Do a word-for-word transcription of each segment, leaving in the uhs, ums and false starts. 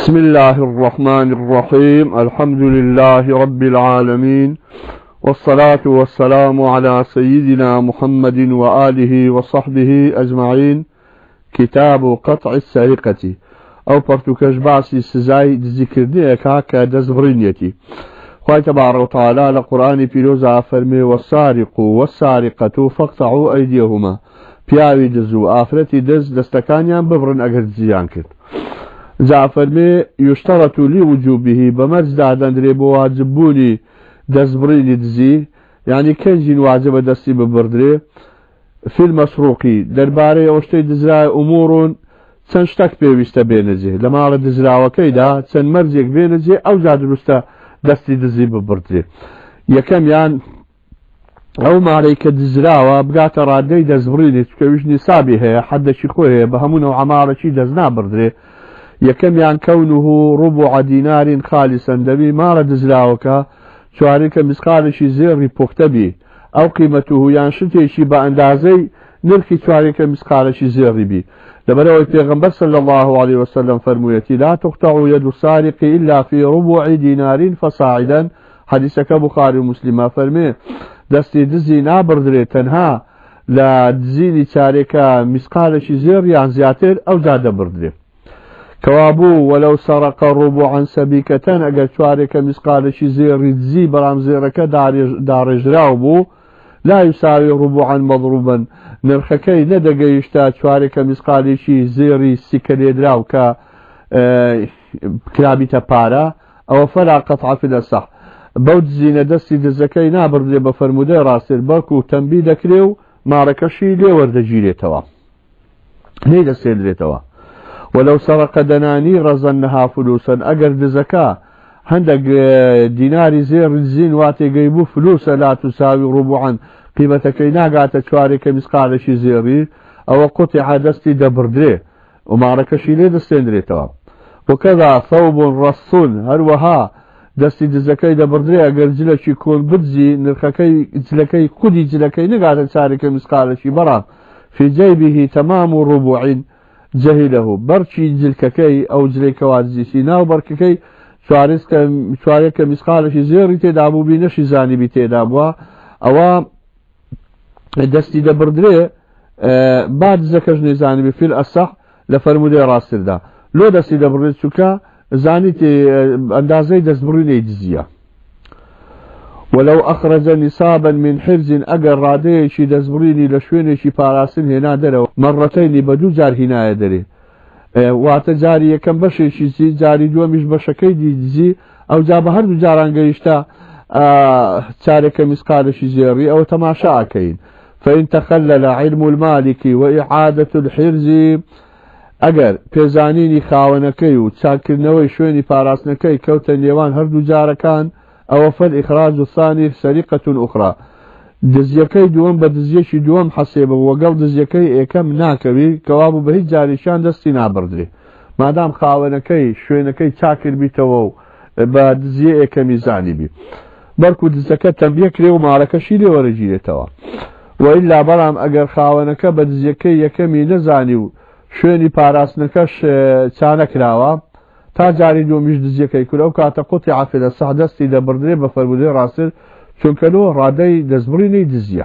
بسم الله الرحمن الرحيم. الحمد لله رب العالمين، والصلاة والسلام على سيدنا محمد وآله وصحبه أجمعين. كتاب قطع السرقة أو برتكش باسي سزاي ذكرني كاكا دزبرينيتي. خواه تبارك وتعالى لقرآن بيروزا فرمي والسارق والسارقة فاقطعوا أيديهما. بياوي دزو آفرتي دز دستكانيان ببرن أجر زيان كت. زعفرمي يشترط لوجوبه بمرز دادن ريبو واجبوني دزبريني دزي، يعني كنجين واجب دستي ببردري في المسروقي درباري اوشتي دزراي امور تنشتك بيويستا بينجي لما على دزرا وكيدا تن مرزيك بينجي او زاد رستا دستي دزي ببردري يكم يان او ماليك دزرا وبقات رادي دزبريني تكويش نصابي هي حد شيخوه بهمونه وعمارة شي دزنا بردري يكم يان كونه ربع دينار خالصا دبي مارا دزراوكا شوارك مسقالشي زيري بوكتبي او قيمته يان شتيشي باندازي نرخي شوارك مسقالشي زيري بي لبرو البيغمبر صلى الله عليه وسلم فرميتي لا تقطع يد السارق الا في ربع دينار فصاعدا. حديثك بخاري ومسلم فرمي دستي دزي نابردري تنها لا دزيني شارك مسقالشي زيري عن زياتر او زاد بردري كوابو ولو سرق ربعا سبيكة اگر شوارك مسقالشي زيري دزي برام زيرك دارج راوبو لا يساوي ربعا مضروبا نرخكي ندق يشتا شوارك مسقالشي زيري سكري دراو كا اه كلابي تبارا او فلا قطع في الصح بود زينة دستي دزكي نابر دي بفرمودي راسل بركو تنبي دكريو ماركشي لي وردجي لي توا ليه دستي لي توا. ولو سرق دنانير ظنها فلوسا اگر دزكا هندق ديناري زير الزين واتي قيبو فلوسا لا تساوي ربعا قيمتك ناقات شوارك مسقالشي زيري او قطع دستي دبردري ومعركشي ليه دستين دري توا. وكذا ثوب رصون هروها دستي دزكي دبردري اگر جلكي كون بدزي نرخكي جلكي قدي جلكي ناقات شوارك مسقالشي برام في جيبه تمام ربعين جهله برشي جلككي او جليك وازيسي ناو برككي شوارسك شوارك مسقالشي زيري تدابو بينشي زاني بتدابوا او دستي دبردري آه بعد زكج نزاني في الاصح لفرمودي راسل دا لو دستي دبردري سكا زاني تي اندازي دزبريني دزيا. ولو اخرج نصابا من حرز اگر رادي شي دزبريني لشويني شي باراسن هنا درو مرتين بدو جار هنا دري اه واتجاري كم بشي شي جاري دو مش بشكي دي دزي او جاب هر دو جاران گيشتا اه تارك مسقال شي زيري او تماشا كاين. فان تخلل علم المالك واعاده الحرز اگر بيزانيني خاونكي وتشاكرنوي شويني باراسنكي كوتن يوان هر دو جاركان او فالإخراج الثاني سرقة أخرى. دزيكي دوم بدزيشي دوم حسيبه وقل دزيكي ايكم ناكبي كوابو بهي جاريشان دستي نابردري مادام خاونكي شوينكي تاكر بيتوو بدزي ايكمي زاني بي بركو دزيكي تنبيك ليو معركشي ليو ورجيلي توا. وإلا برام اگر خاونكي بدزيكي يكمي نزانيو شويني باراسنكش تانك راوا تا جاري دو مش دزيكي كل او كاتا قطع في الصح دستي دبردري بفرمودي راسل چونكلو رادي دزبريني دزيا.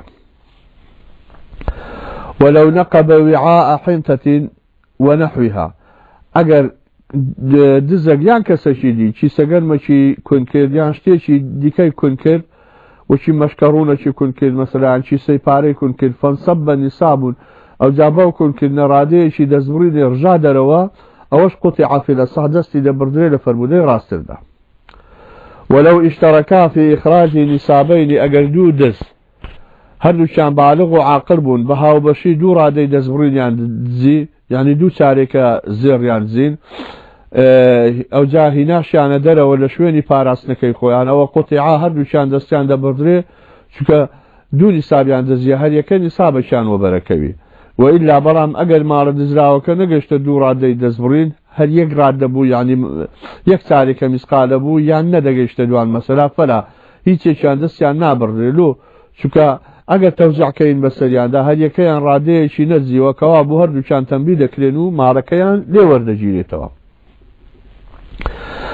ولو نقب وعاء حنطة ونحوها اگر دزك يان كسشي دي چي سگن ما چي كونكر يان شتي چي ديكي كونكر وشي مشكرونة چي كونكر مثلا چي سيباري كونكر فانصب نصاب او جابو كونكر نرادي چي دزبريني رجا دروا اوش قطع في الصح دستي دبردري لفرمودي راستر دا. ولو اشتركا في اخراج نصابين اگر دو دز هردو شان بالغ وعاقل بون بهاو بشي دو رادي دزبرين يعني دزي يعني دو شاركة زير يعني زين اه او جا هناش يعني درا ولا شويني باراسنكي خويان او قطعا هردو شان دستيان دبردري شكا دو نصاب يعني دزي هر يكا نصاب شان وبركوي. وإلا برام اگر مارد دزراوكا نقشت دو رادي دزبرين هل يك راد بو يعني يك تاريك مسقال بو يعني ندقشت دوان مثلا فلا هيتش شان دستيان نابردري لو شكا اگر توزع كاين بسريان دا هل يكيان رادي شي نزي وكوابو هردو شان تنبيد كلينو ماركيان لي وردجيلي توا.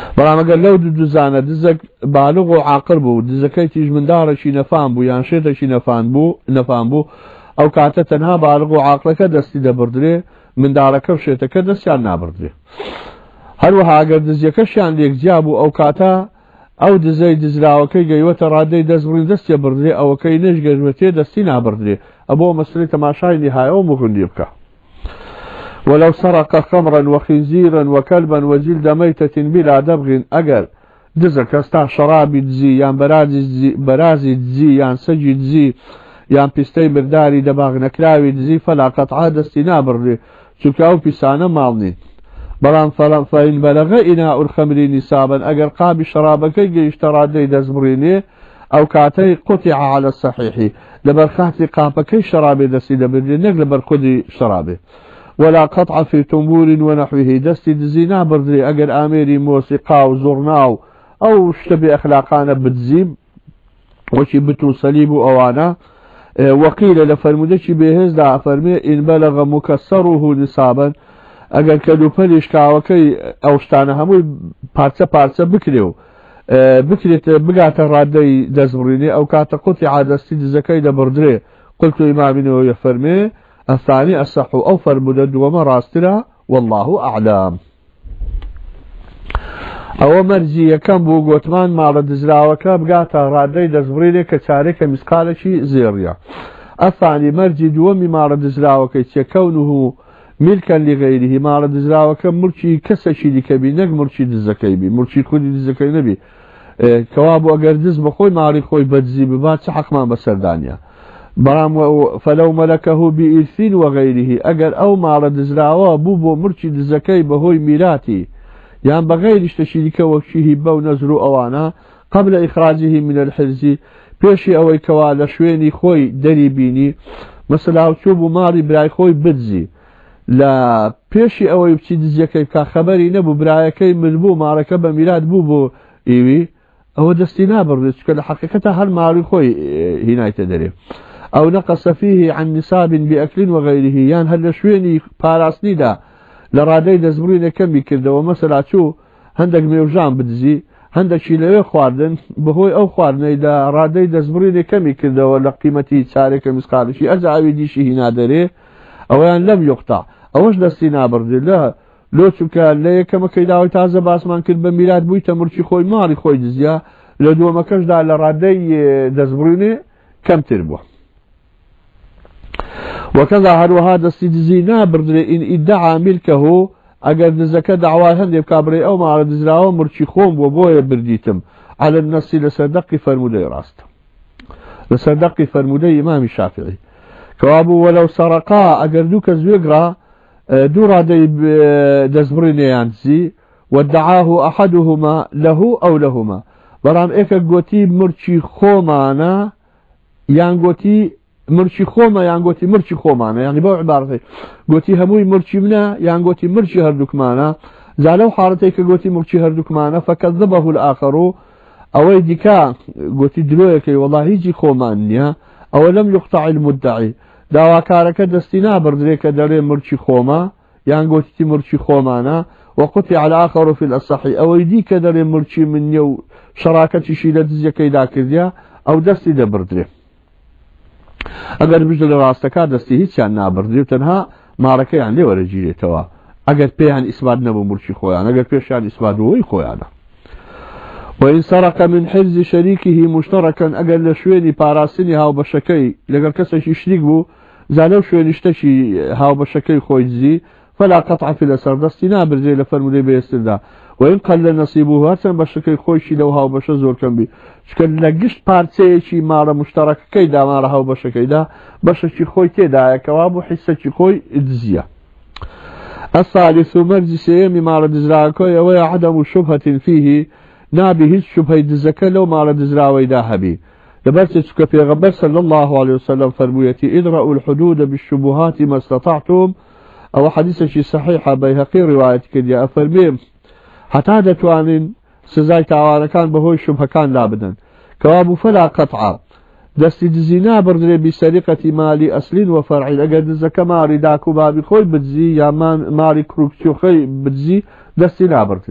بەڵام ئەگەر لەو دوو دزانە دزەک بالغ و عاقل بوو دزەکەی تیژ منداڵێکی نەفام بوو یان شێتێکی نەفام بوو نەفام بوو ئەو کاتە تەنها بالغ و عاقلەکە دەستی دەبردرێ منداڵەکە و شێتەکە دەستیان نابردرێ. هەروەها ئەگەر دزیەکەشیان لێکجیا بوو ئەو کاتە ئەو دزەی دزراوەکەی گەیوەتە ڕادەی دەستبڕین دەستی بردرێ ئەوەکەی نەشگەژوەتێ دەستی نابردرێ ئەبۆ مەسلەی تەماشای نهایەوە مغندی بکە. ولو سرق خمرا وخنزيرا وكلبا وجلد ميتة بلا دبغ أجل دزك استا شرابي دزي يان برازي دزي برازي دزي يان سجي دزي يان بيستي برداري دباغ نكراوي دزي فلا قطعة دستي نابر شكاو بيسانا مالنين بلان فإن بلغ إناء الخمر نسابا أجل قابي شرابك يشترى دي دزبريني أو كاتي قطع على الصحيح لبرخاتي قابك شرابي دستي دبريني لبرخدي شرابي ولا قطع في تنبور ونحوه دستي دزينا بردري اگر اميري موسيقى وزرناو او شتبه اخلاقانا بتزيب وشي بتو صليب اوانا اه وقيل لفرمودشي بهز دا فرمي ان بلغ مكسره نصابا اگر كدو پلش كاوكي او شتانا هموي پارچه پارچه بكريو اه بكريت بقات الرادي دزبريني او كاتا قطع دستي دزكي دا بردري قلت امامنا يفرمي الثاني الصح أوفر مدد وما راسترا والله أعلم. أو مرجي كم بو قوتمان مال دزراوكا بقاتا رادي دزبريني كتاريك مسقالشي زيريا. الثاني مرجي دومي مال دزراوكا كونه ملكا لغيره مال دزراوكا مرشي كسشي لكبي نق مرشي دزكيبي مرشي كودي دزكي نبي اه كوابو اگر دز بخوي مالي خوي بدزي ببات سحق ما بسردانيا برام فلو ملكه بإرث وغيره أجر أو مال دزراوا بوبو مرشد زكاي بهوي ميلاتي يعني بغير اشتشيك وشيه بو نزرو أوانا قبل إخراجه من الحرز بيشي أوي كوالا شويني خوي دريبيني مثلا وشوبو مالي براي خوي بدزي لا بيشي أوي بشيد زكاي كخبري نبو براي كي ملبو مالك بميلاد بوبو إيوي هو دستينا برد حقيقة هل مالي خوي هنا يتدري أو نقص فيه عن نصاب بأكل وغيره يعني هل شويني باراسني دا لرادي دزبرين كم يكرده ومثلا شو هندك ميوجان بدزي هندك شيلوي خواردن بهوي أو خواردن دا رادي دزبرين كم يكرده ولا قيمتي تسارك مسقال شي أزعوي دي شي هنا دري أو يعني لم يقطع أوش دستينا برد لا لو شكا لا كما كيداوي تازه باسمان كل بميلاد بوي تمرشي خوي ماري خوي دزيا لو دو ما كاش دا لرادي دزبرين كم تربوه. وكذا هروها دستي دزينا بردري إن ادعى ملكه أجر دزكا دعواه هندي بكابري أو مع دزراو مرشي خوم وبويا برديتم على النص لصدقي فرمودي راست لصدقي فرمودي إمام الشافعي كوابو ولو سرقا أجر دوك زويقرا دورا دي دزبريني يانزي وادعاه أحدهما له أو لهما برام إيكا قوتي مرشي خومانا يان قوتي مرشي خوما يعني قوتي مرشي خومانا يعني بو عبارتي قوتي هموي مرشي منا يعني قوتي مرشي هردوك مانا زالو حارتيك قوتي مرشي هردوك مانا فكذبه الآخر أو يديكا قوتي دلويكي والله يجي خومانيا أو لم يقطع المدعي داوا كارك دستنا بردريك داري مرشي خوما يعني قوتي مرشي خومانا وقطع الآخر في الأصحي أو يديك داري مرشي من يو شراكة شيلة زيكي داكرديا أو دستي دا بردري اگر بجل راستكا دستي هيتشان نابردي وتنها معركة يعني ورجيلي توا اگر بيهان اسباد نبو مرشي خويان اگر بيشان اسباد وي خويانا. وإن سرق من حرز شريكه مشتركا اگر لشويني باراسيني هاو بشكي لقر كسش يشريك بو زالو شوين اشتشي هاو بشكي خويزي فلا قطع في الأسر دستي نابردي لفرمودي بيستردا. وإن قل نصيبه هاتن بشكي خوشي لو هاو بشا زور كان بي شكل لقشت بارتيشي مارا مشترك كيدا مارا هاو بشا كيدا بشا شي خوي تيدا كوابو حسا شي خوي ادزيا. الثالث مرجي سيمي مارا دزراكوي ويا عدم شبهة فيه نابه الشبهة دزكا لو مارا دزراوي داهبي لبرتك في غبر صلى الله عليه وسلم فرميتي ادرأوا الحدود بالشبهات ما استطعتم او حديث شي صحيحة بيهقي رواية كديا فرميم حتى دتوانين سزاي تاوانا كان بهوي شبهة كان لابدا كوابو فلا قطعة دستي دزينا بردري بسرقة مالي أصل وفرع أجد الزكاة ماري داكو بابي خوي بتزي يا ماري كروكسيو خي بتزي دستي لا بردري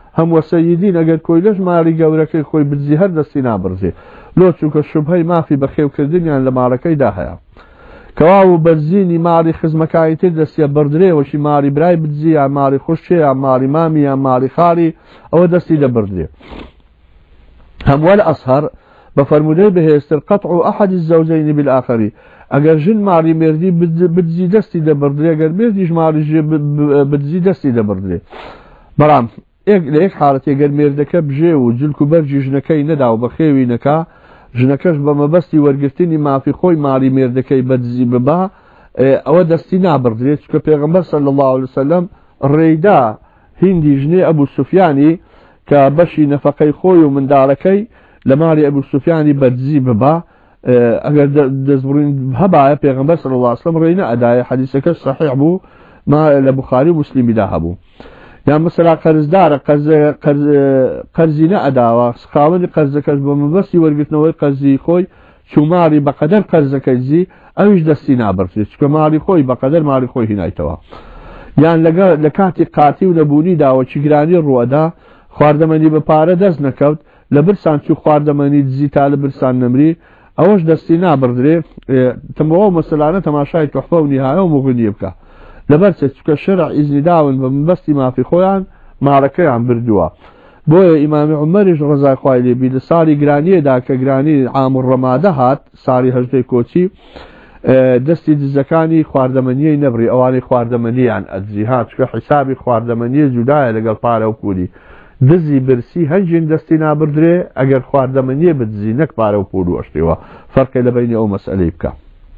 هەم وەسەیدین ئەگەر کۆی لەش ماڵی گەورەکەی خۆی بجزی هەر دەستی نابڕزێ لۆ چووکە شوبهەی مافی بەخێوکردنیان لە ماڵەکەیدا هەیە کەوا و بەرزینی ماڵی خزمەکانی تر دەستیە بردرێوەشی ماڵی برای بجزی یان ماڵی خوشکێ یان ماڵی مامی یان ماڵی خاڵی ئەوە دەستی دەبردرێ هەموو ئەسهەر بە فەرمودەی بەهێزتر قەطع ئەحەد الزەوجەین بالآخەری ئەگەر ژن ماڵی مێردی بجزی دەستی دەبردرێ ئەگەر مێردیش ماڵی بجزی دەستی دەبردرێ بەڵام لە یەک حاڵەتێ گەر مێردەکە بژێ و جلک و بەرجی ژنەکەی نەدا و بە خێوی نەکا ژنەکەش بە مەبەستی وەرگرتنی مافی خۆی ماڵی مێردەکەی بەدزی ببا ئەوە دەستی نابردرێت چکە پێغەمبەر صلی الله علیه وسلم ڕێیدا هیندی ژنێ ئەبوو سوفیانی کە بەشی نەفەقەی خۆی و منداڵەکەی لە ماڵی ئەبوو سوفیانی بەدزی ببا ئەگەر دەستبڕین هەبایە پێغەمبەر صلی الله علیه وسلم ڕێی نەئەدایە حەدیثەکەش صحیح بوو ما لە بوخاری و مسلمیدا هەبوو یان مثلا قەرزدارە قەرزی نەئەداوە خاوەنی قەرزەکەش بە مەبەستی وەرگرتنەوەی قەرزی خۆی چوو ماڵی بەقەدەر قەرزەکەی زی ئەویش دەستی نابڕێت چکە ماڵی خۆی بەقەدەر ماڵی خۆی هینایتەوە یان لە کاتی قاتی و نەبوونیداوە چیگرانی ڕوەدا خواردەمەنی بە پارە دەست نەکەوت لە برسان چوو خواردەمەنی دزی تا لە برسان نەمری ئەوەش دەستی نابردرێ تەمەوە مەسەلانە تەماشای تۆحفە و نیهایە و مغنیە بکە لەبەر چکە شەرع ئیزنی داون بە مەبەستی مافی خۆیان ماڵەکەیان بردووە بۆیە ئیمامی عومەریش ڕەزای خوای لێبی لە ساڵی گرانیەدا کە گرانی عام الڕەمادە هات ساڵی هەژدەی کۆچی دەستی دزەکانی خواردەمەنیەی نەبڕی ئەوانەی خواردەمەنییان ئەدزی هات چکە حیسابی خواردەمەنیە جودایە لەگەڵ پارە و پولی دزی برسی هەنجین دەستی نابردرێ ئەگەر خواردەمەنیە بدزی نەک پارە و پول وەشتەوە فەرقی لە بینی ئەو مەسئلەی بکە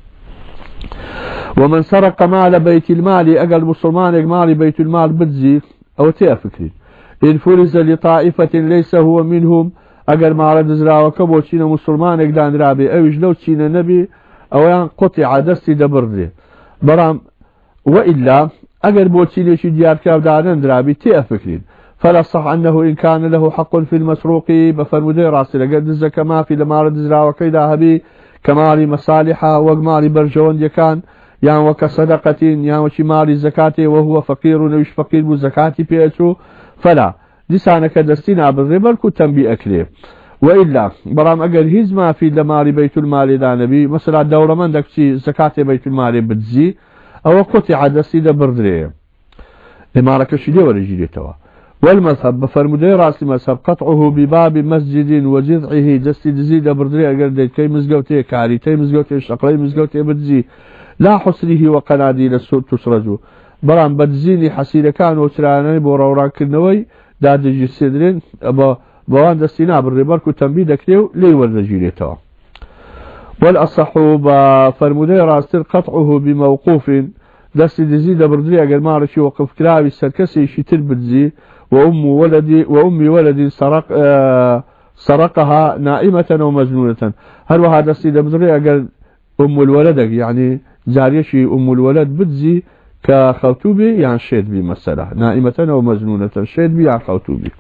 ومن سرق مال بيت المال أقل مسلمان مال بيت المال بتزي أو تأفكرين إن فرز لطائفة ليس هو منهم أقل مال دزرا وكبو تشين مسلمان اقدان رابي أو يجلو تشين نبي أو ينقطع دستي دبرده برام وإلا أقل بو تشين يشي ديار كاب دانان درابي تأفكرين فلا صح أنه إن كان له حق في المسروق بفرمدي راسي لقد دزك ما في لمال دزرا وكيدا هبي كمال مصالحة وقمال برجون يكان یان وەکە سەدەقەتین یان وەکی ماڵی زەکاتێ وهو فەقیر و نەویش فەقیر بوو زەکاتی پێچوو فەلا دیسانەکە دەستی نابڕێ بەڵکو تەنبی ئەکرێ وئیلا بەڵام ئەگەر هیچ مافی لە ماڵی بەیت المالێدا نەبی مەسەلا دەوڵەمەندە کچی زەکاتێ بەیت المالێ بدزی ئەوە قوتیع دەستی دەبردرێ ماڵەکەشی لێ وەرەگیرێتەوە والمذهب بفرمودي راسي مذهب قطعه بباب مسجد وجذعه دستي دزي دبردري اگر ديكي مزگوتي كاريتي مزگوتي شقري مزگوتي بدزي لا حصره وقناديل السوء تسرجو برام بدزيني حسيلة كان وشراني بوراوران كنوي دادجي السدرين بوان دستي نابر بركو تنبي دكريو لي ورنجيريتو والأصح بفرمودي راسي قطعه بموقوف دستي دزي دبردري اگر مارشي وقف كراوي السركسي شتر بدزي وأم ولدي وأمي ولدي سرق آه سرقها نائمة ومجنونة هل وهذا السيد بدري أقل أم الولد يعني جاريشي أم الولد بدزي كخوتوبي يعني شيد بي مسألة نائمة ومجنونة شيد بي يعني خوتوبي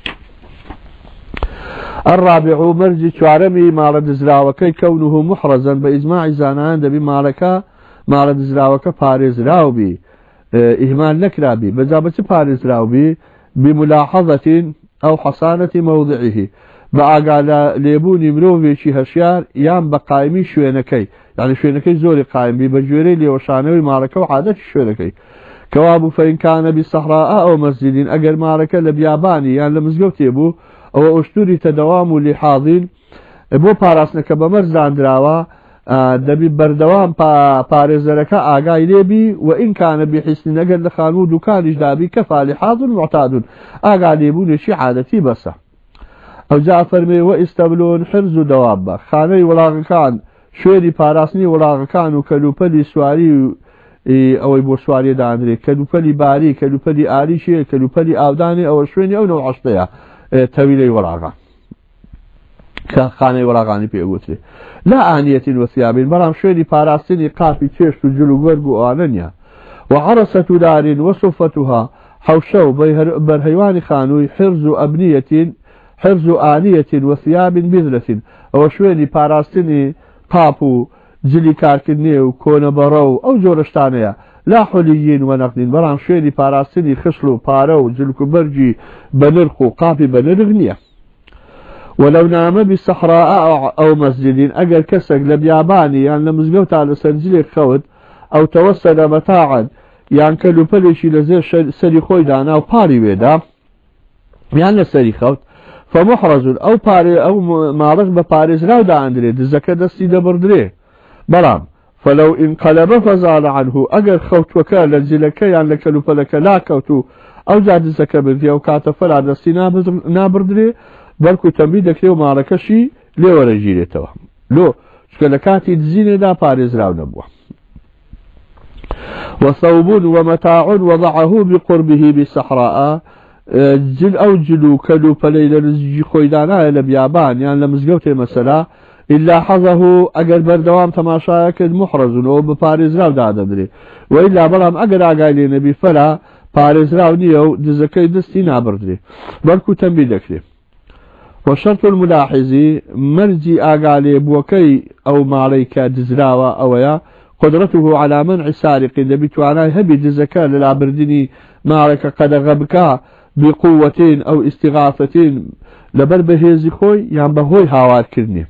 الرابع مرجي شعرمي مارد زراوكي كونه محرزا بإجماع زانان دبي مالكا مارد زراوكا بارز راوبي آه إهمال نكرابي بجابة بارز راوبي بملاحظة أو حصانة موضعه بأقال ليبوني مروفيشي هشيار يام بقائمي شوينكي يعني شوينكي زوري قائم ببجوري ليوشانوي ماركة وعادة شوينكي كواب فإن كان بالصحراء أو مسجد أقل ماركة لبياباني يعني لمزقوتي بو أو أشتري تدوام لحاضين بو باراسنك بمرزان دراوا دبي بردوام بارزركا آقاي ليبي وإن كان بحسن نقل لخانو دكان جدابي كفى لحاض معتاد آقاي ليبون شي عادتي بس أو جاء فرمي وإستبلون حرز دواب خاني ولاغ كان شويري باراسني ولاغ كان وكالوبالي سواري أو يبو سواري داندري كالوبالي باري كالوبالي آليشي كالوبالي آوداني أو شويني أو نوع عشتيا تويلي ولاغا خانەی وەڵاغانی پێگوترێ لا آنية وثياب بەڵام شوێنی پاراستنی قاپی چێشت و جل و گوەرگ و ئانەنیە وعرسة دار وصفتها حوشو بەرهەیوانی خانووی حرز أبنية حرز آنية وثياب بذلة ئەوە شوێنی پاراستنی پاپ و جلی کارکردنێ و کۆنە بەڕە و ئەو جۆرەشتانەیە لا حليين ونقد بەڵام شوێنی پاراستنی خشل و پارە و جلک و بەرجی بەنرخ و قاپی بەنرخ نییە. ولو نام بصحراء أو مسجد أجر كسك لبياباني يعني لمزقوت على سنجلي خود أو توصل متاعا يعني كلو بلشي لزير سري خويدانا أو باري ويدا يعني سري خود فمحرز أو باري أو معرض بباريز راودا عندري دزكا دستي دبردري بلام فلو انقلب فزال عنه أجر خوت وكان لنزلك يعني لكلو بلك لا كوتو أو جاد الزكا بذي أو كاتفل على دستي نابردري بەڵکو تەنبیه دەکرێت و ماڵەکەشی لێوەرەگیرێتەوە لۆ چکە لە کاتی دزینێدا پارێزراو نەبووە. وثوب ومتاع وضعه بقربه بصحراء جل أو جلو كلو پەلەی لە نزیکی خۆیدانایە لە بیابان یان لە مزگەوتێ مەسەلا إلا حظه ئەگەر بەردەوام تەماشایە کرد محرزونەوە بە پارێزراو دادەدرێ وإلا بەڵام ئەگەر ئاگای لێ نەبی فەلا پارێزراو نییە و دزەکەی دەستی نابردرێ بەڵکو تەنبیه دەکرێت. وشرط الملاحظي مرجي آقالي بوكي أو ماليك دزراوة أويا قدرته على منع سارق دبتوانا هبي دزكا للعبردني مالك قد غبكا بقوتين أو استغاثتين لبر بهيزي خوي يعني بهوي هاوار كرني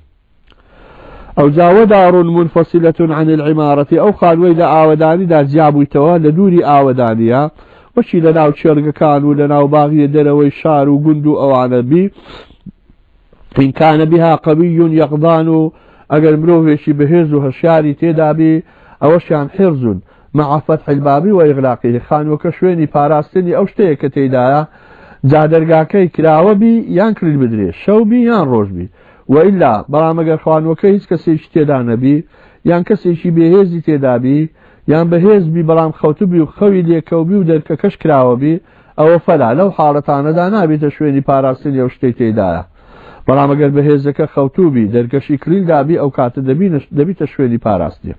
أو جاو دار منفصلة عن العمارة أو خالوي لآوداني دا زيابوي توا لدوري آودانيا وشي لناو تشرق كانوا لناو باغي دروي شار وقندو أو عنبي إن كان بها قوي يقضان أجل مروفيشي بهرز وهشاري تدابي أوشان حرز مع فتح الباب وإغلاقه خان وكشويني باراستني أو شتيك تيدايا جادرقاكي كراوبي يانكر البدري شوبي يان روجبي وإلا برامج خان وكيس كسيش تيدانا بي يان كسيشي بهزي تدابي يان بهز بي برام خوتبي وخوي ليكوبي ودرك كش كراوبي أو فلا لو حالتان دانا بي تشويني باراستني أو شتيك تيدايا بەڵام ئەگەر بەهێزەکە خەوتوبی دەرگەشی کلیل دابی ئەو کاتە دەبیتە شوێنی پاراستنی.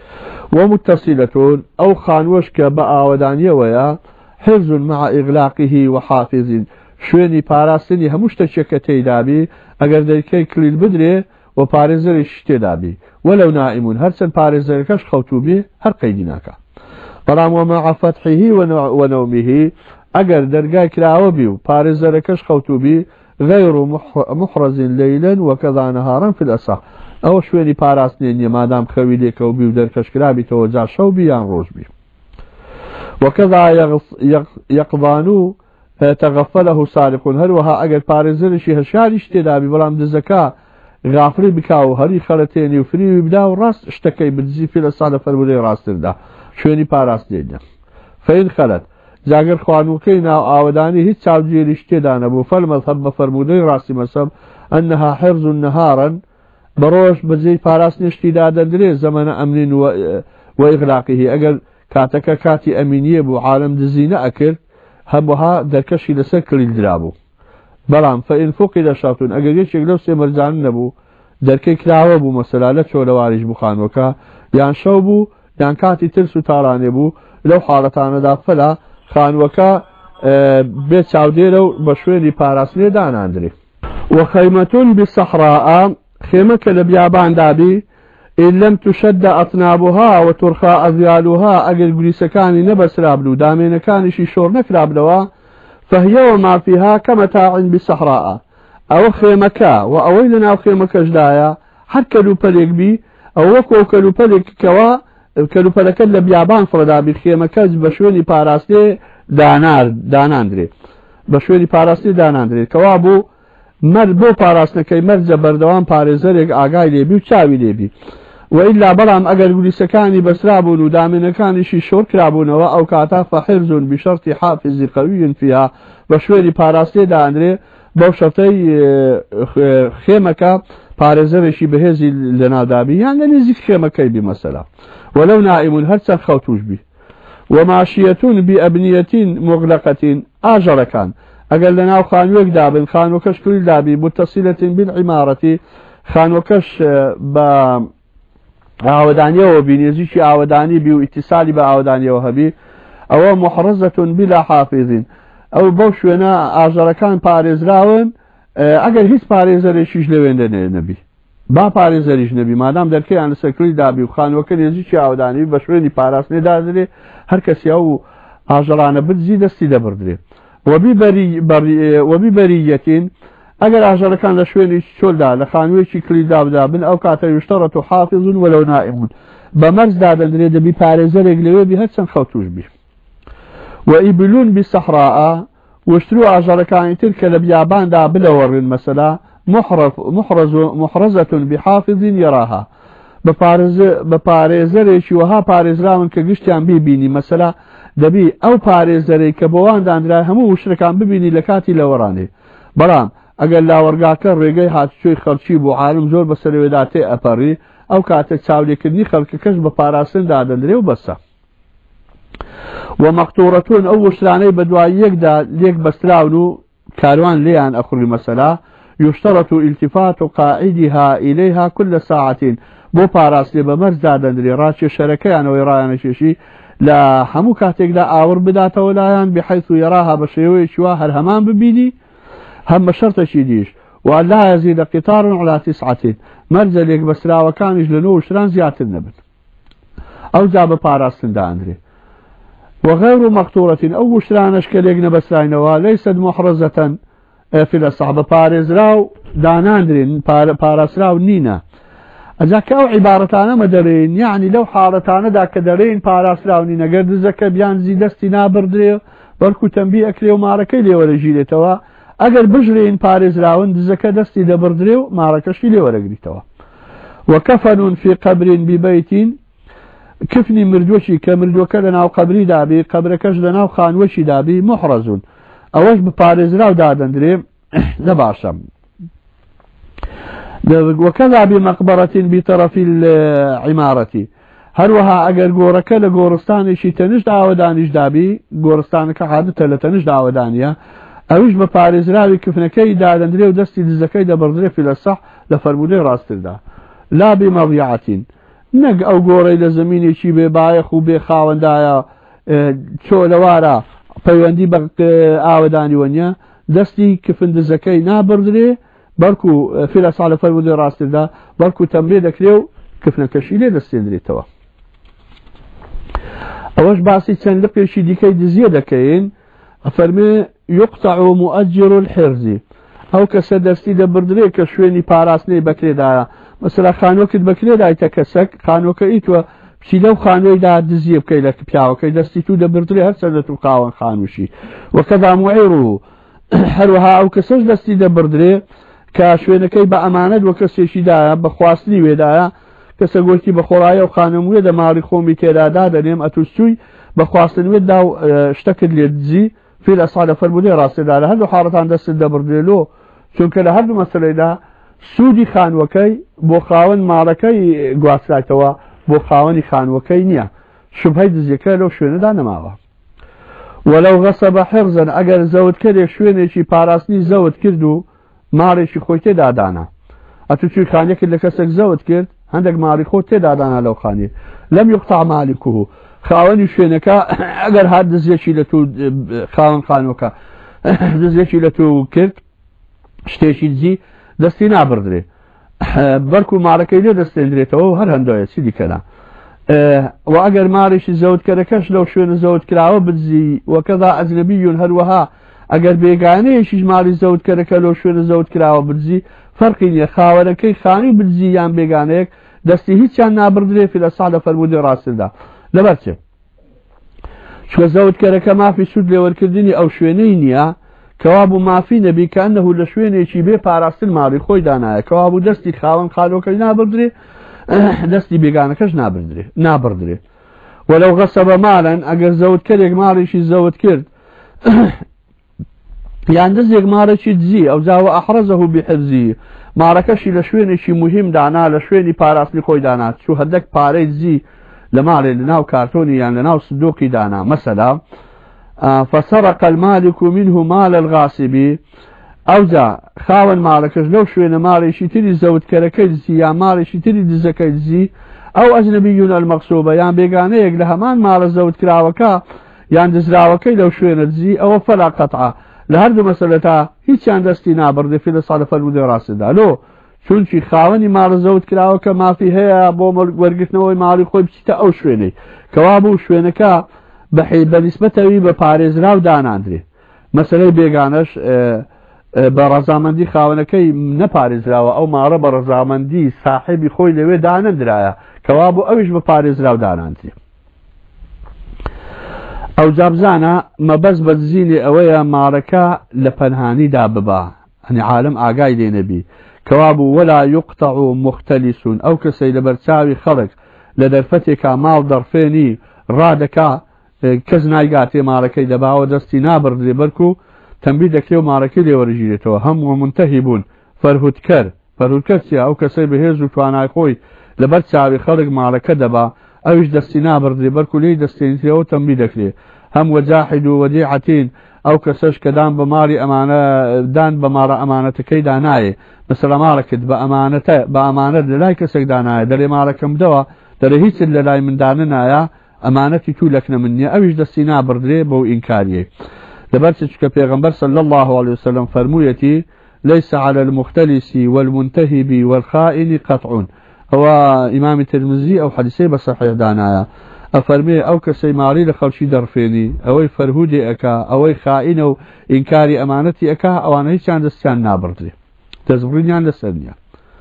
ومتصلة أو خانوش کە بە ئاوەدانیەوەیە حفظ مع إغلاقه وحافظ شوێنی پاراستنی هەموو شتێکێکە تێدابی ئەگەر دەرکەی کلیل بدرێ و پارێزەرێکی تێدابی وەلەو نائیمون هەرچەند پارێزەرەکەش خەوتوبی هەر قەیدی ناکە. بەڵام ومع فتحه ونومه ئەگەر دەرگای کراوەبی و پارێزەرەکەش خەوتوبی غير محرز ليلا وكذا نهارا في الأصح أو شويني باراستني مادام خوي ليك وبي ودركش كرابي توجع شوبي يان روجبي. وكذا يقضانو تغفله سارق هروها أجل بارزرشي هشاري اشتدابي بلام دزكا غافري بكاو هري خلتيني وفري بدا وراس اشتكي بالزي في الأصح لفرولي راس تردا شويني باراستني فإن خلت جاگر خوانوكي ناو آوداني هيت ساوجيري اشتدانا بو فالمذهب بفرمودي راسي مذهب أنها حرز نهارا بروش بزي باراس اشتدادا دري زمن أمن و... وإغلاقه أقل كاتك كاتي أمينية بو عالم دزينة أكل هبوها دركشي لسكر الدرابو بلام فإن فقد شرط أقل يشيك لو سيمرزان نبو دركي كلاوة بو مسلا لتشو لوارج بو خانوكا يان شو بو يان كاتي ترسو تاراني بو لو حالتان دا فلا خانوەکە بێت چاودێرە و بە شوێنی پاراستنێ داناندرێ. وخەیمەتون بصحراء خێمەکە لە بیاباندابی إن لم تشد أطنابها وترخى أذيالها أجل جليسكاني نبسرابل دامينكانشي شور نكرابلوا فهي وما فيها كمتاع بصحراء أو خيمكا وأويلنا خيمك جدايا هر كلوبليك بي أو وكو كلوبليك كوا كلوبلك اللي بيابان فردا بخيمكا بشويني باراستي دانار داناندري بشويني باراستي داناندري كوابو مر بو پاراستنەکەی مەرجە بەردەوام پارێزەرێک ئاگای لێبی و چاوی لێبی وئیلا بەڵام ئەگەر گولیسەکانی بەسرابوون و دامێنەکانیشی شۆر کرابوونەوە ئەو کاتا فەحرزون بشەرتی حافزی قەویین فيها بە شوێنی پاراستێ دانرێ بەو شەرتەی خێمەکە پارێزەرێکی بەهێزی لەناودابی یان لە نزیک خێمەکەی بی مەسەلا وەلەو نائیمون هەرچەند خەوتوش بی وماشیەتون بئەبنیەتین مغلقەتین ئاژەڵەکان اگر لناو خانوك دابن خانوكش كل دابي متصلة بالعمارة خانوكش با عودانية وبينيزيش عوداني بيو اتصالي بعودانية وهبي او محرزة بلا حافظ او بوشونا اجركان باريز راون اگر هيس باريز ريشيش لوين نبي با پارێزەریش نەبی مادام دەرکەیان لەسەر کڕی دابی و خانوەکە نێزیی ئاودانی بە شوێنی پاراستنێ دادرێ هەر کەسیا و ئاژەڵانە بتزی دەستی دەبردرێ وەبی بەریەتین ئەگەر ئاژەڵەکان لە شوێنی چۆلدا لە خانوویەکی کڕی دابدا بن ئەو کاتە یشتەڕەت و حافظون وەلەو نائمون بە مەرج دادەندرێ دەبی پارێزەرێک لەوێ بی هەر چەند خەوتوش بی وئیبلون بسەحراء وشترو ئاژەڵەکانی تر کە لە بیاباندا بلەوەڕێن مەسەلا محرزة بحافظ يراها بپارێزەرێکی وەها پارێزراون کە گشتیان ببینی مەسەلا دەبی ئەو پارێزەرەی کە بۆوان دانرا هەموو وشتەکان ببینی لە کاتی لەوەڕانێ بەڵام ئەگەر لاوەرگاکە ڕێگەی هاتوچۆی خەڵکی بۆ عالم زۆر بەسەرێدا تێ ئەپەڕی ئەو کاتە چاولێکردنی خەڵکەکەش بە پاراستن دادەندرێ و بەسە ومەقتوڕەتون ئەو وشتانەی بە دوای یەکدا لێک بەستراون و کاروان لێیان ئەخوڕی مەسەلا يشترط التفات قاعدها إليها كل ساعة بو باراستي بمرز دادندري راشي شركيان ويرايان شيشي لا همو كاتيك لا آور بداته ولايان بحيث يراها بشيوي شواها الهمان ببيني هم شرط شيديش وأن لا يزيد قطار على تسعة مرز ليك بسرا وكان يجلنو وشران زيادة النبت أو زاب باراستن داندري وغير مقطورة أو وشران أشكاليك نبسراينوا ليست محرزة في الصحبة بارزراو داناندرين بارسراو نينا إذا كاو عبارتانا مدرين يعني لو حارتانا دا كدرين بارسراو نينا قرد زكا بيان زيدستي نابردريو بركو تنبيه أكليو ماركي لي ولا جيلي توا أقل بجرين بارزراون زكا دستي دبردريو ماركشي لي ولا قري توا وكفن في قبر ببيت كفني مردوشي كمردوكا لنا قبري دابي قبركش لنا خانوشي دابي محرزون أوش ببارزراو دادندري نباشم وكذا بمقبرة بطرف العمارة هروها أجر جورك لجورستان شيء تنش داودانيش دابي جورستان كحادثة لتنش داودانيا أوش ببارزراو كفنكي دادندري ودستي الزكاة دبردري في الصح لفرمودي راستلدا لا بمضيعة نج أو جوري لزميني شيء ببايخ وبخاون دايا شو لوارا پەیوەندی بە ئاوەدانی وەنیا دەستی کفن دزەکەی نابردرێ بەڵکو فیلە ساڵە فەرمودەی ڕاستیدا بەڵکو تەمرێ دەکرێ و کفنەکەشی لێ دەستێنرێتەوە ئەوەش باسی چەند لقێکی دیکەی دزیە دەکەین ئەفەرمێ يقطع مؤجر الحرز ئەو کەسە دەستی دەبردرێ کە شوێنی پاراستنەی بەکرێدایە مەسەلا خانوەکت بەکرێدایتە کەسەک خانوەکە ئیتوە بچی لەو خانوەیدا دزیە بکەی لە پیاوەکەی دەستی تو دەبردرێ هەر چەندە تو قاوەن خانوشی وەکەدا موعیڕ هەروەها ئەو کەسەش دەستی دەبردرێ کە شوێنەکەی بە ئەمانەت وە کەسێکیدایە بە خواستنی وێدایە کەسە گۆشتی بە خۆڕایە و خانەموێ دە ماڵی خۆمی تێدادا دەنێم ئەتووسوی بە خواستن وێدا و شتەکت لێ دزی فی لە ساڵە فەرمودەی ڕاستیدا لە هەردوو حاڵەتان دەستت دەبردرێلۆ چونکە لە هەردوو مەسەلەیدا سوودی خانوەکەی بۆ خاوەن ماڵەکەی گواسترایتەوە بۆ خاوەنی خانوەکەی نییە شوبهەی دزیەکە لەو شوێنەدا نەماوە وەلەو غەسەبە حرزن ئەگەر زەوتکەرێک شوێنێکی پاراستنی زەوت کرد و ماڵێکی خۆی تێدادانا ئەتوچوی خانەکەت لە کەسێک زەوت کرد هەندێک ماڵی خۆ تێدادانا لەو خانێ لەم یقطع مالکه خاوەنی شوێنەکە ئەگەر هات دزیەکی لە تو خاوەن خانوەکە دزیەکی لە تو کرد شتێکی دزی دەستی نابردرێ بەرکو ماڵەکەی لێ دەستێنرێتەوە و هەر هەندۆیە چی دیکەنا و ئەگەر ماڵێکی زەوتکەرەکەش لەو شوێنە زەوتکراوە بدزی وەکەدا ئەجنەبیون هەروەها ئەگەر بێگانەیەکیش ماڵی زەوتکەرەکە لەو شوێنە زەوتکراوە بدزی فەرقی نییە خاوەنەکەی خانی بدزی یان بێگانەیەک دەستی هیچیان نابردرێ فی لە ساڵە فەرمودەی ڕاستیدا لەبەر چێ چکە زەوتکەرەکە مافی سوود لێوەرکردنی ئەو شوێنەی نییە کەوابوو مافی نەبی کەنەهوو لە شوێنێکی بێ پاراستن ماڵی خۆی دانایە کەوابوو دەستی خاوەن خانوەکەی نابردرێ دەستی بێگانەکەش نابردرێ نابردرێ وەلەو غەسەبە ماڵەن ئەگەر زەوتکەرێک ماڵێکی زەوت کرد یان دەستێک ماڵێکی دزی ئەو جاوە ئەحرەزەهو بحرزی ماڵەکەشی لە شوێنێکی مهم دانا لە شوێنی پاراستنی خۆی دانا چوو هەندێک پارەی دزی لە ماڵێ لەناو کارتۆنی یان لەناو سندۆقی دانا مەسەلا فسرق المالك منه مال الغاصب ئەوجا خاوەن ماڵەکەش لەو شوێنە ماڵێکی تری زەوتکەرەکەی دزی یان ماڵێکی تری دزەکەی دزی ئەو ئەجنەبیون المەغصوبە یان بێگانەیەک لە هەمان ماڵە زەوتکراوەکە یان دزراوەکەی لەو شوێنە دزی ئەوە فەلا قەتعە لە هەردوو مەسەلە تا هیچیان دەستی نابردێ فی لە ساڵە فەرمودەی ڕاستیدا لۆ چونکی خاوەنی ماڵە زەوت کراوە کە مافی هەیە بۆ وەرگرتنەوەی ماڵی خۆی بچیتە ئەو شوێنەی کەوا بوو شوێنەکە بە نیسبەتەوی بە پارێزراو داناندرێ مەسەلەی بێگانەش بە ڕەزامەندی خاوەنەکەی نەپارێزراوە ئەو ماڕە بە ڕەزامەندی ساحێبی خۆی لەوێ دانەندرایە کەوا بوو ئەویش بە پارێزراو داناندرێ ئەو جابزانە مەبەست بە دزینێ ئەوەیە ماڕەکە لە پەنهانیدا ببا هەنی عالم ئاگای لێ نەبی کەوا بوو وەلا یوقتەع مختەلیسون ئەو کەسەی لە بەرچاوی خەڵک لە دەرفەتێکا ماڵ دەڕفێنی ڕادەکا کەس نایگاتێ ماڕەکەی دەباوە دەستی نابڕدرێ بەرکو تەنبی دەکرێ و ماڕەکەی لێوەرژیرێتەوە هەموو منتەهی بوون فەرهودکەر فەرهودکەر چیە ئەو کەسەی بەهێز و توانای خۆی لەبەر چاوی خەڵک ماڵەکە دەبا ئەویش دەستی نابڕدرێ بەرکو لێی دەستێنیتەوە تەنبی دەکرێ هەم وەجاحید و وەدیعەتین ئەو کەسەش کە دان بە ماڵی ئەمانە دان بە ماڕە ئەمانەتەکەی دانایە مەسەڵە ماڵەکەت بە ئەمانەتە بە ئەمانەت لە لای کەسێک دانایە دەرێ ماڵەکەم دەوە دەرە هیچ لە لای مندانە نایە ئەمانەتی تو لەکنە من نییە ئەویش دەستی نابڕدرێ بەو ئینکاریە لەبەر چکە پێغەمبەر صلی الله عليه وسلم فەرموویەتی ليس على المختلس والمنتهب والخائن قطع هو إمام الترمذي أو حديثي بصحيح دانايا أفرمي أو كسي ماري لخلشي درفيني أو فرهودي أكا أو خائن أو إنكاري أمانتي أكا أو أنا هيش عند السيان نابردري تزبريني عند السنية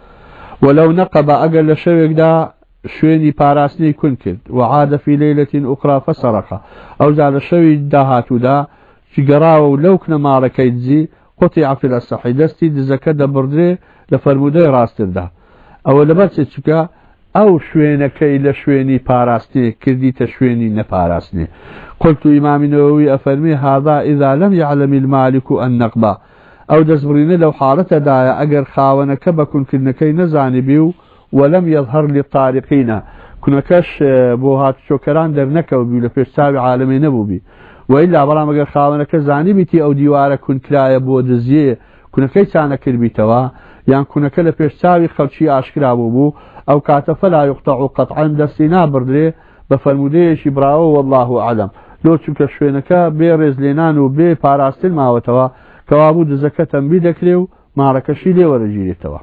ولو نقب أقل شويك دا شويني باراسني كن كد وعاد في ليلة أخرى فسرق أو زال شوي داهاتو دا شقراو لو كنا ماركي دزي قطع في الأصحي دستي دزكا دبردري لفرمودي راستر دا أو لبرس چكا أو شوينكي لشويني باراستني كردي تشويني نباراستني قلت إمام نووي أفرمي هذا إذا لم يعلم المالك النقبة أو دزبرين لو حالة دايا أجر خاونك بكن كنكي نزاني بيو ولم يظهر للطارقين كنكش بوهات شكران درنكو بيو لفرساوي عالمي نبو بي وإلا بلام أجر خاونك زاني بيتي أو ديوارك كن كلايا بو دزيه كنكي سانا كربيتوا يعني كنك لفرساوي خلشي أشكرا بو أو كاتف لا يقطع قطعا دستنا بردري بفرموديش براو والله أعلم لو تشوك شوينكا بيرز لينانو بي باراستل ماوتوا كوابو دزكة بيدكريو معركشي لي ورجيلتوا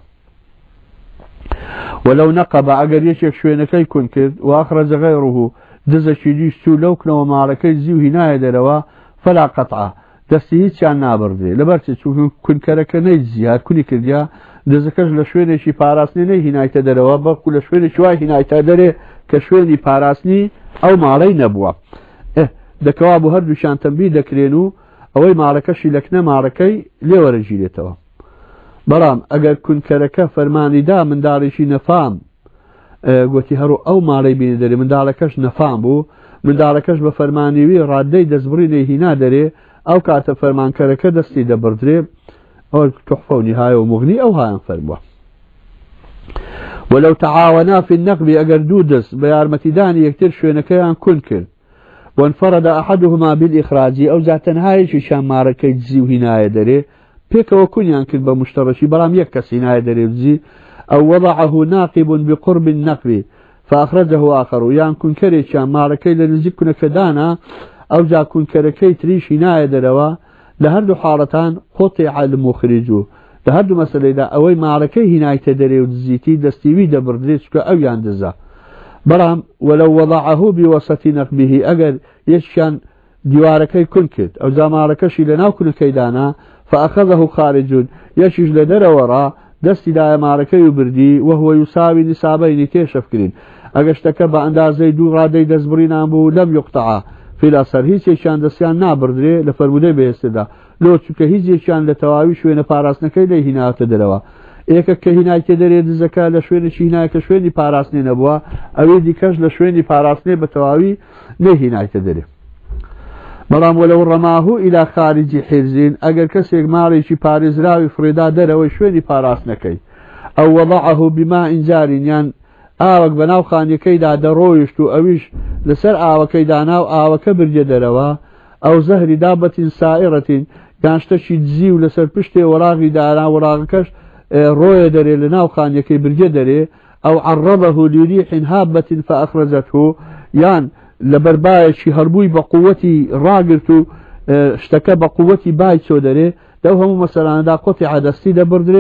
ولو نقب أقر يشيك شوينكا يكون كرد وأخرج غيره دزشي جيشتو لو كنو معركي زيو هناية دروا فلا قطعة دستي هيتش عن نابردري لبرتش كن كركا نيجزي هاد كوني كرديا دزەکەش لە شوێنێکی پاراستنی نەی هینایتە دەرەوە بەڵکو لە شوێنێکی وای هینایتە دەرێ کە شوێنی پاراستنی ئەو ماڵەی نەبووە دەکەوا بۆ هەردووشیان تەنبیه دەکرێن و ئەوەی ماڵەکەشی لەکنە ماڵەکەی لێوەرەگیرێتەوە بەڵام ئەگەر کونکەرەکە فەرمانیدا منداڵێکی نەفام گوتی هەرو ئەو ماڵەی بینە دەرێ منداڵەکەش نەفام بوو منداڵەکەش بە فەرمانیوی ڕادەی دەستبڕینەی هینا دەرێ ئەو کاتە فەرمانکەرەکە دەستی دەبردرێ أو تحفة ونهاية ومغني أو هاي فرموه ولو تعاونا في النقب أجر دودس بيارمتي داني يكتر شوينكيان كن كل وانفرد أحدهما بالإخراج أو ذاتن هاي شان ماركي جزي وهناية دري بيك وكن ينكل بمشترشي برام يكس هناية دري بزي أو وضعه ناقب بقرب النقب فأخرجه آخر يان كن كري شان ماركي لنزيكنا كدانا أو جا كن كركي تريش هناية دروا لهردو حالتان قطع المخرجو لهردو مسألة دا اوي معركي هناية دري ودزيتي دستيوي دبردريتك او ياندزا برام ولو وضعه بوسط نقبه اگر يشكان ديواركي كنكت او زا معركشي لناو كن كيدانا فأخذه خارجون يشج لدر ورا دستي دا معركي بردي وهو يساوي نسابين تيشفكرين اگشتك باندازي دو رادي دزبرين امبو لم يقطعه في الأثر هیچ یەکیان دەستیان نابردرێ لە فەرمودەی بەهێزتدا لۆ چونکە هیچ یەکیان لە تەواوی شوێنە پاراستنەکەی لێ هیناوەتە دەرەوە ئێکە کە هینایتە دەرێ دزەکە لە شوێنێکی هینایە کە شوێنی پاراستنی نەبووە ئەوەی دیکەش لە شوێنی پاراستنی بە تەواوی نەهینایتە دەرێ بەڵام وەلەو ڕەماهو إلى خارجی حرزین ئەگەر کەسێک ماڵێکی پارێزراوی فڕێدا دەرەوەی شوێنی پاراستنەکەی ئەو وەضعه بماء جارین یان ئاوەک بەناو خانیەکەیدا دەڕۆیشت و ئەویش لەسەر ئاوەکەیدا ناو ئاوەکە برجە دەرەوە ئەو زەهری دابەتین سائرەتین گانشتەشی دزی و لەسەر پشتێ وەڵاغی دانا وەڵاغەکەش ڕۆیە دەرێ لە ناو خانیەکەی برجە دەرێ ئەو عەڕەضەه لریح هابەتین فەئەخرەجەتهو یان لە بەربایەکی هەربووی بە قووەتی ڕاگرت و شتەکە بە قووەتی بای چۆ دەرێ لەو هەموو مەسەلانەدا قوتیع دەستی دەبردرێ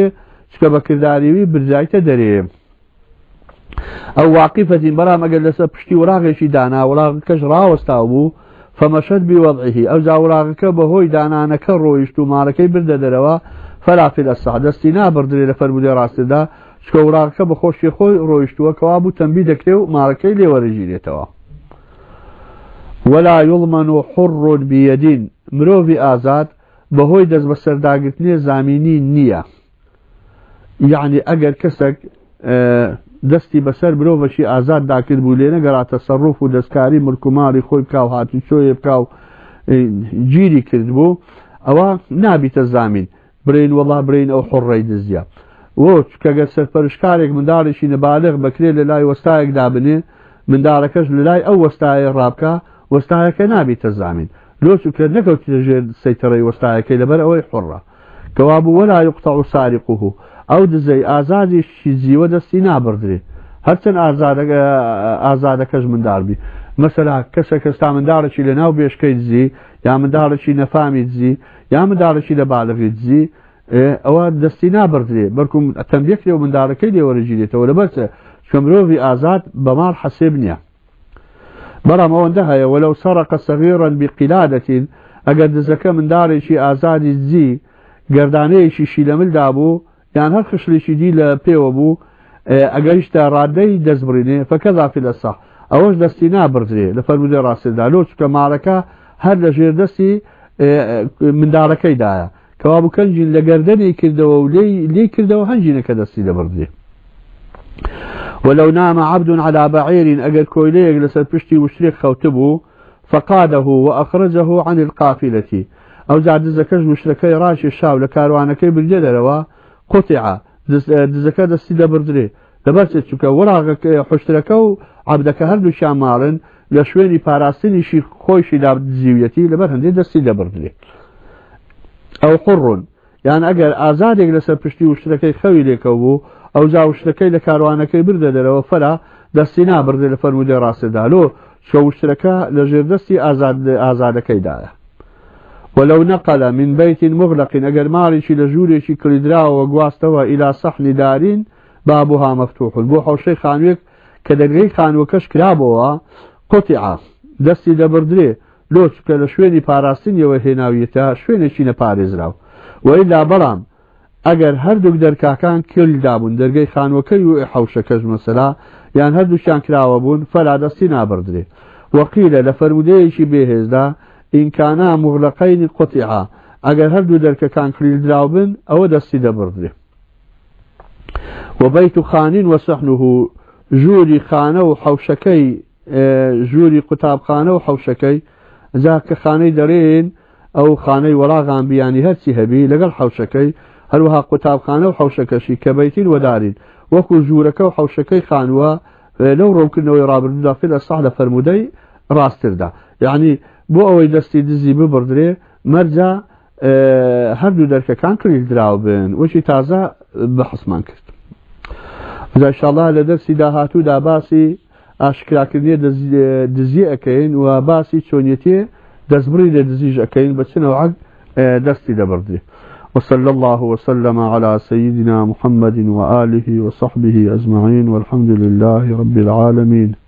چکە بەکرداریوی برجایتە دەرێ ئەو واقفەتین بەڵام ئەگەر لەسەر پشتی وڵاغێکی دانا وڵاغەکەش ڕاوەستاو بوو فەمەشەد بوەضعیه ئەو جا وڵاغەکە بەهۆی دانانەکە ڕۆیشت و ماڵەکەی بردە دەرەوە فەلا فی الأصح دەستی نابردرێ لە فەرمودەی ڕاستیدا چکە وڵاغەکە بە خۆشی خۆی ڕۆیشتووە کەوا بوو تەنبی دەکرێ و ماڵەکەی لێوەرەگیرێتەوە. ولا يضمن حر بيد مروفي آزاد بهوي دز بسرداگرتنی زامینی نییە يعني اگر کەسێک دەستی بەسەر مرۆڤەشی ئازاد داکرد بوو لێ نەگەڕا تەسەڕوف و دەستکاری ملکوماڵی خۆی بکا و هاتوچۆیە بکا و گیری کرد بوو ئەوە نابیتە زامین برین وەڵا برین ئەو حڕەی دزیە وە کەگەر سەرپەرشکارێک منداڵێکی نەبالغ بەکرێ لە لای وەستایەک دابنێ منداڵەکەش لە لای ئەو وەستایە ڕابکە وەستایەکە نابیتە زامین لۆچکە نەکەوتە ژێر سەیتەڕەی وەستایەکەی لەبەر ئەوەی حڕە کەوا بوو وەلا یوقتەع سارقه ئەو دزەی ئازادیشی جیوە دەستی نابردرێ هەرچەند ئازادەکەش منداڵ بی مەسەلا کەسە کەستا منداڵێکی لە ناو بێشکەی دزی یا منداڵێکی نەفامی دزی یا منداڵێکی لە باڵغی دزی ئەوە دەستی نابردرێ بەرکوم تەنبیەک لێ و منداڵەکەی لێوەرەگیرێتەوە لەبەرچە چکە مرۆڤی ئازاد بەماڵ حەسێب نییە بەڵام ئەوەندە هەیە وەلەو سەرقە سەغیرا بقلادەتین ئەگەر دزەکە منداڵێکی ئازادی دزی گەردانەیەکی شیلەملدا بوو یان هەر خشلێکی دی لە پێوە بوو ئەگەریشتە ڕادەی دەستبڕینێ فەکەذا فی الأصح ئەوەش دەستی نابردرێ لە فەرمودەی ڕاستیدا لۆ چکە ماڵەکە هەر لە ژێر دەستی منداڵەکەیدایە کەوا بوو کەنجین لە گەردەنی کردەوە و لێی کردەوە هەنجینەکە دەستی دەبردرێ. ولو نام عبد على بعير أجر كويليك لسر بشتي وشريك خوتبه فقاده وأخرجه عن القافلة أو زاد الزكاة مشركي راشي الشاو لكاروانكي بالجدل قطع الزكاة السيدة بردري لبرسة شكا وراغك حشتركو عبدك هردو شامارن لشويني باراستيني شي خوشي لابد زيويتي لبرهن دي السيدة بردري أو حر يعني أجر آزادك لسر بشتي وشركي خوي ليكو ئەو جاوشتەکەی لە کاروانەکەی بردە دەرەوە فەلا دەستی نابردێ لە فەرمودەی ڕاستیدالۆ شەوشتەکە لە ژێردەستی ئازادەکەیدایە. وەلەو نەقەلە من بەیتین مغلقین ئەگەر ماڵێکی لە ژوورێکی کلیدراوە گواستەوە ئیلا سەحنی دارین بابوها مەفتوحون بۆ حەوشەی خانوویەک کە دەرگەی خانووەکەش کرابەوە قوتیعە دەستی دەبردرێ لۆ چکە لە شوێنی پاراستنیەوە هێناویەتە شوێنێکی نەپارێزراو وەئیلا بەڵام ئەگەر هەردووک دەرکاکان کل دابوون دەرگەی خانوەکەی و حەوشەکەش مەسەلا یان هەردووشیان کراوە بوون فەلا دەستی نابردرێ. وەقیلە لە فەرمودەیەکی بێهێزدا ئینکانا مغلقەینی قوتیعە ئەگەر هەردوو دەرکەکان کلیدراو بن ئەوە دەستی دەبردرێ. وبەیت خانین وەسەحنه ژووری خانە و حەوشەکەی ژووری قوتابخانە و حەوشەکەی جا کە خانەی دەڕێن ئەو خانەی وەڵاغان بیانی هەرچی هەبی لەگەڵ حەوشەکەی هەروەها قوتابخانە و حەوشەکەشی کە بەیتین وەدارین وەکو ژوورەکە و حەوشەکەی خانووە لەو ڕۆمکردنەوەی ڕابردوودا فی الأصح لە فەرمودەی ڕاستردا یعنی بۆ ئەوەی دەستی دزی ببردرێ مەرجە هەردوو دەرکەکان کلیدراو بن وەکی تازە بەحسمان کرد. ئینشا ئالله لە دەرسی داهاتوودا باسی ئاشکراکردنی دزی ئەکەین و باسی چۆنیەتی دەستبڕی لە دزیش ئەکەین بە چ نەوعەک دەستی دەبردرێ. وصلى الله وسلم على سيدنا محمد وآله وصحبه أجمعين والحمد لله رب العالمين.